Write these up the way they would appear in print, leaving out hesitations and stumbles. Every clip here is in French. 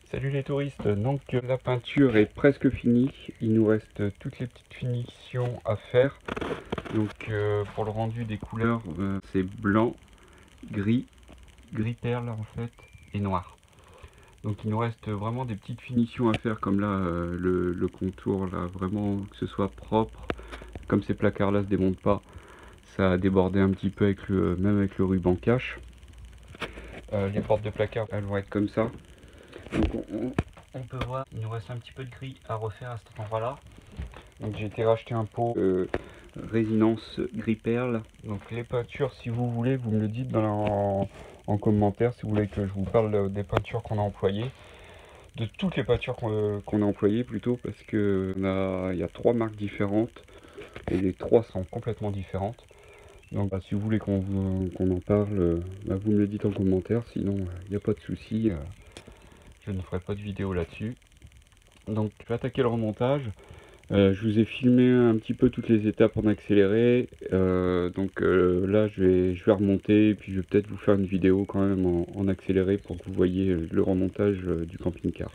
Salut les touristes, donc la peinture est presque finie, il nous reste toutes les petites finitions à faire. Donc pour le rendu des couleurs, c'est blanc, gris, gris perle en fait, et noir. Donc il nous reste vraiment des petites finitions à faire comme là, le contour là, vraiment que ce soit propre. Comme ces placards là se démontent pas, ça a débordé un petit peu avec même avec le ruban cache. Les portes de placard elles vont être comme ça. Donc on peut voir, il nous reste un petit peu de gris à refaire à cet endroit là. Donc j'ai été racheter un pot résinence gris perle. Donc les peintures, si vous voulez, vous me le dites en commentaire si vous voulez que je vous parle des peintures qu'on a employées. De toutes les peintures qu'on a employées plutôt, parce que il y a 3 marques différentes et les 3 sont complètement différentes. Donc si vous voulez qu'on en parle, vous me le dites en commentaire, sinon il n'y a pas de souci, je ne ferai pas de vidéo là-dessus. Donc je vais attaquer le remontage. Je vous ai filmé un petit peu toutes les étapes en accéléré. Là je vais remonter et puis je vais peut-être vous faire une vidéo quand même en accéléré pour que vous voyez le remontage du camping-car.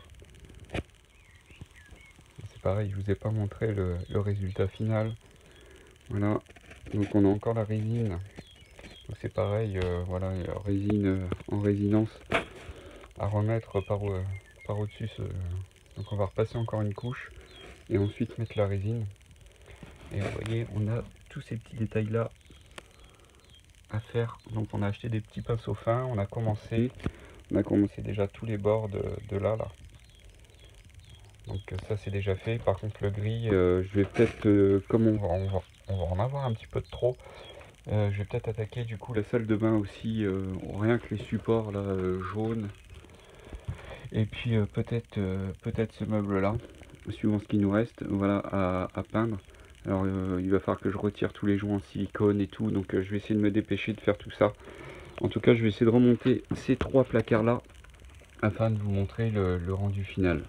C'est pareil, je vous ai pas montré le résultat final. Voilà, donc on a encore la résine. C'est pareil, voilà, résine en résinence à remettre par au-dessus. Donc on va repasser encore une couche et ensuite mettre la résine. Et vous voyez, on a tous ces petits détails là à faire. Donc on a acheté des petits pinceaux fins, on a commencé déjà tous les bords de là. Donc ça c'est déjà fait. Par contre le gris, je vais peut-être, comme on va en avoir un petit peu de trop, je vais peut-être attaquer du coup la salle de bain aussi, rien que les supports là jaunes. Et puis peut-être ce meuble là, suivant ce qui nous reste, voilà, à peindre. Alors il va falloir que je retire tous les joints en silicone et tout, donc je vais essayer de me dépêcher de faire tout ça. En tout cas je vais essayer de remonter ces 3 placards là afin de vous montrer le rendu final.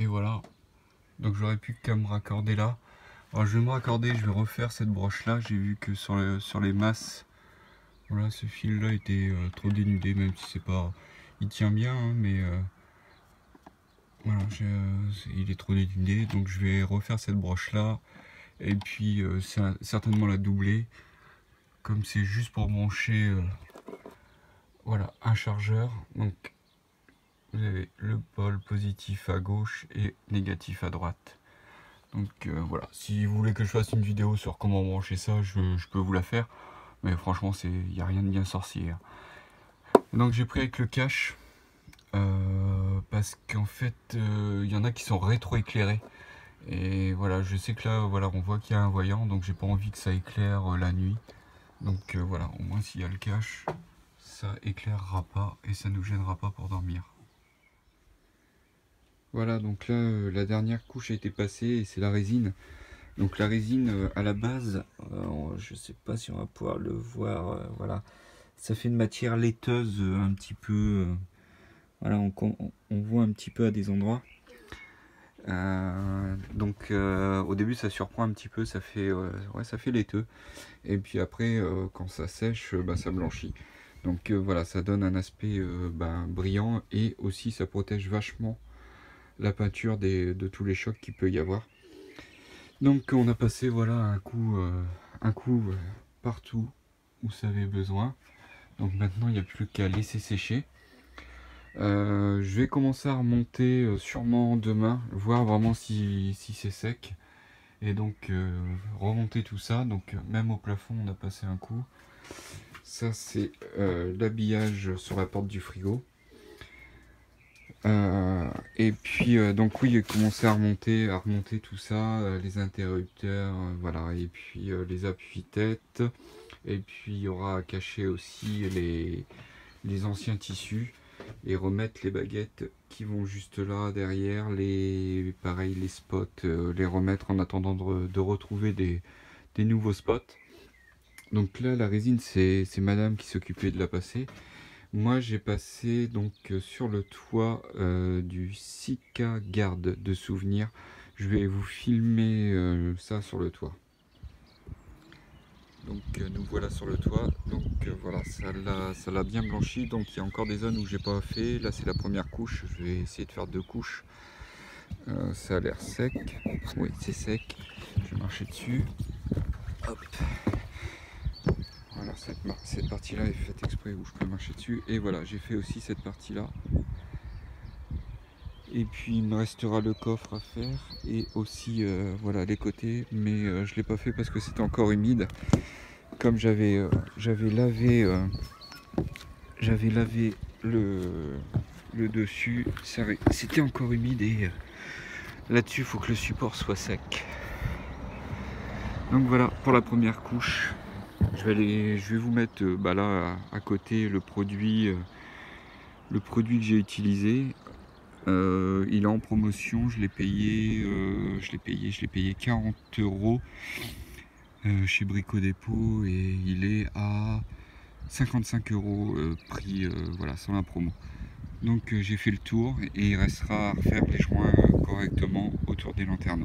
et voilà. Donc j'aurais plus qu'à me raccorder là. Alors je vais me raccorder, je vais refaire cette broche là. J'ai vu que sur les masses, voilà, ce fil là était trop dénudé, même si c'est pas, il tient bien, hein, mais voilà, il est trop dénudé. Donc je vais refaire cette broche là, et puis certainement la doubler, comme c'est juste pour brancher voilà, un chargeur. Donc vous avez le pôle positif à gauche et négatif à droite. Donc voilà, si vous voulez que je fasse une vidéo sur comment brancher ça, je peux vous la faire. Mais franchement, il n'y a rien de bien sorcier. Donc j'ai pris avec le cache. Parce qu'en fait, il y en a qui sont rétro-éclairés. Et voilà, je sais que là, voilà, on voit qu'il y a un voyant. Donc j'ai pas envie que ça éclaire la nuit. Donc voilà, au moins s'il y a le cache, ça éclairera pas et ça nous gênera pas pour dormir. Voilà, donc là, la dernière couche a été passée et c'est la résine. Donc la résine, à la base, je sais pas si on va pouvoir le voir, voilà. Ça fait une matière laiteuse un petit peu, voilà, on voit un petit peu à des endroits. Donc au début ça surprend un petit peu, ça fait, ouais, ça fait laiteux. Et puis après, quand ça sèche, ça blanchit. Donc voilà, ça donne un aspect brillant et aussi ça protège vachement la peinture de tous les chocs qu'il peut y avoir. Donc on a passé voilà un coup partout où ça avait besoin. Donc maintenant il n'y a plus qu'à laisser sécher. Je vais commencer à remonter sûrement demain, voir vraiment si c'est sec. Et donc remonter tout ça. Donc même au plafond on a passé un coup. Ça c'est l'habillage sur la porte du frigo. Et puis donc oui, j'ai commencé à remonter tout ça, les interrupteurs, voilà, et puis les appuis-têtes, et puis il y aura à cacher aussi les anciens tissus et remettre les baguettes qui vont juste là derrière, pareil les spots, les remettre en attendant de retrouver des nouveaux spots. Donc là la résine c'est madame qui s'occupait de la passer. Moi j'ai passé donc sur le toit du Sika Garde de souvenirs. Je vais vous filmer ça sur le toit. Donc nous voilà sur le toit. Donc voilà, ça l'a bien blanchi. Donc il y a encore des zones où j'ai pas fait. Là c'est la première couche. Je vais essayer de faire 2 couches. Ça a l'air sec. Oui, c'est sec. Je vais marcher dessus. Hop. Voilà, cette partie là est faite exprès où je peux marcher dessus. Et voilà, j'ai fait aussi cette partie là. Et puis il me restera le coffre à faire et aussi voilà les côtés, mais je l'ai pas fait parce que c'était encore humide. Comme j'avais lavé le dessus, c'était encore humide et là-dessus il faut que le support soit sec. Donc voilà pour la première couche. Je vais vous mettre là à côté le produit que j'ai utilisé. Il est en promotion, je l'ai payé 40 € chez Brico Dépôt et il est à 55 € prix voilà, sans la promo. Donc j'ai fait le tour et il restera à refaire les joints correctement autour des lanterneaux.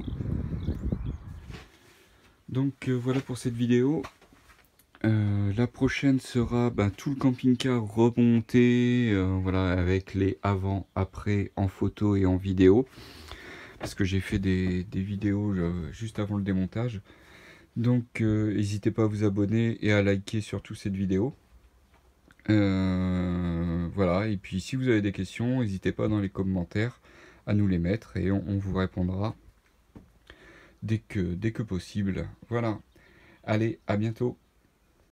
Donc voilà pour cette vidéo. La prochaine sera tout le camping-car remonté, voilà, avec les avant, après en photo et en vidéo, parce que j'ai fait des vidéos juste avant le démontage. Donc n'hésitez pas à vous abonner et à liker surtout cette vidéo. Voilà, et puis si vous avez des questions, n'hésitez pas dans les commentaires à nous les mettre et on vous répondra dès que possible. Voilà, allez, à bientôt.